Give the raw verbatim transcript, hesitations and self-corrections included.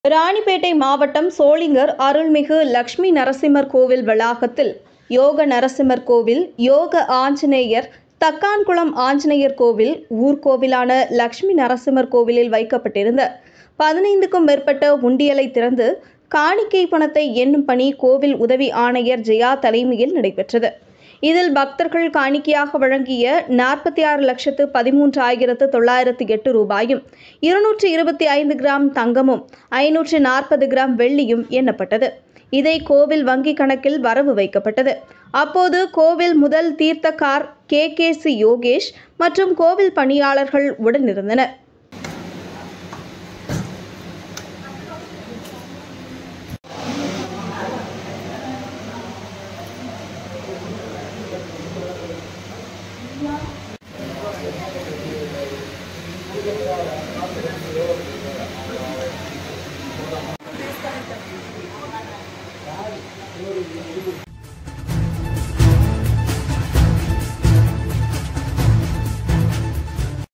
ராணிப்பேட்டை மாவட்டம் சோளிங்கர் அருள்மிகு லட்சுமி நரசிம்மர் கோவில் வளாகத்தில் யோக நரசிம்மர் கோவில், யோக ஆஞ்சநேயர், தக்கான்குளம் ஆஞ்சநேயர் கோவில், ஊர்கோவிலான லட்சுமி நரசிம்மர் கோவிலில் வைக்கப்பட்டிருந்த பதினைந்துக்கும் மேற்பட்ட உண்டியலை திறந்து காணிக்கை பணத்தை எண்ணும் பணி கோவில் உதவி ஆணையர் ஜெயா தலைமையில் நடைபெற்றது. இதில் பக்தர்கள் காணிக்கையாக வழங்கிய நாற்பத்தி ஆறு லட்சத்து பதிமூன்று ஆயிரத்து தொள்ளாயிரத்து எட்டு ரூபாயும், இருநூற்று இருபத்தி ஐந்து கிராம் தங்கமும், ஐநூற்று நாற்பது கிராம் வெள்ளியும் எண்ணப்பட்டது. இதை கோவில் வங்கி கணக்கில் வரவு வைக்கப்பட்டது. அப்போது கோவில் முதல் தீர்த்தக்கார் கே கே சி யோகேஷ் மற்றும் கோவில் பணியாளர்கள் உடனிருந்தனர்.